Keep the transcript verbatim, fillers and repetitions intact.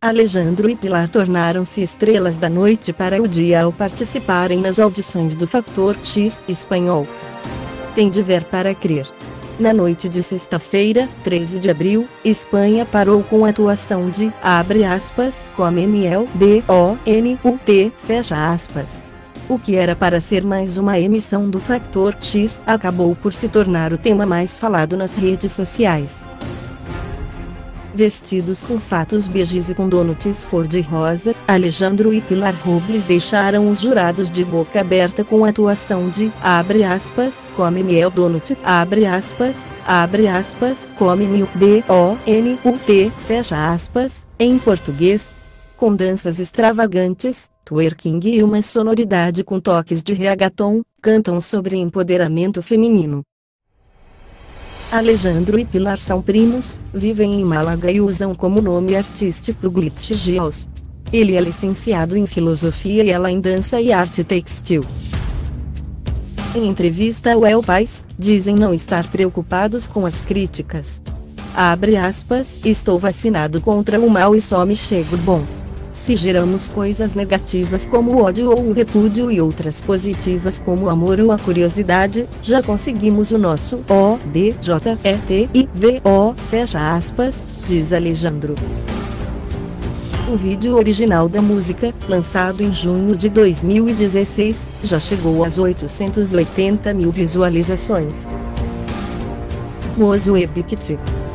Alejandro e Pilar tornaram-se estrelas da noite para o dia ao participarem nas audições do Fator X espanhol. Tem de ver para crer. Na noite de sexta-feira, treze de abril, Espanha parou com a atuação de, abre aspas, Come M L B O N U T, fecha aspas. O que era para ser mais uma emissão do Fator X, acabou por se tornar o tema mais falado nas redes sociais. Vestidos com fatos beges e com donuts cor-de-rosa, Alejandro e Pilar Robles deixaram os jurados de boca aberta com a atuação de, abre aspas, Come M L Donut, abre aspas, abre aspas, Come M L B O N U T, fecha aspas, em português. Com danças extravagantes, twerking e uma sonoridade com toques de reggaeton, cantam sobre empoderamento feminino. Alejandro e Pilar são primos, vivem em Málaga e usam como nome artístico Glitch Gios. Ele é licenciado em filosofia e ela em dança e arte textil. Em entrevista ao El País, dizem não estar preocupados com as críticas. Abre aspas, estou vacinado contra o mal e só me chega o bom. Se geramos coisas negativas como o ódio ou o repúdio e outras positivas como o amor ou a curiosidade, já conseguimos o nosso O B J E T I V O, fecha aspas, diz Alejandro. O vídeo original da música, lançado em junho de dois mil e dezesseis, já chegou às oitocentas e oitenta mil visualizações. Mozo Epict.